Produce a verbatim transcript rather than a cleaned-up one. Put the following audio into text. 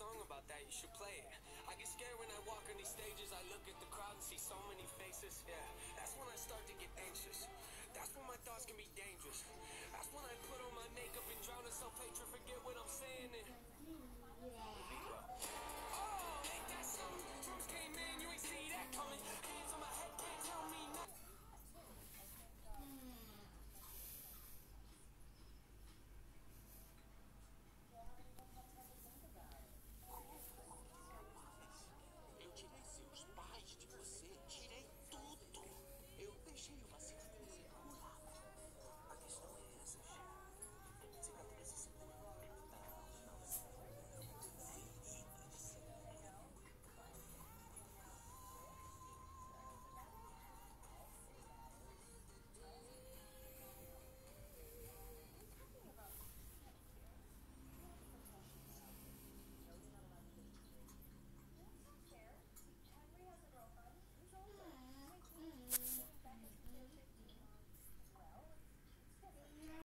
song about that. You should play it. I get scared when I walk on these stages. I look at the crowd and see so many faces. Yeah, that's when I start to get anxious. That's when my thoughts can be dangerous. That's when I put on my makeup and drown in self-hatred. Forget what I'm saying and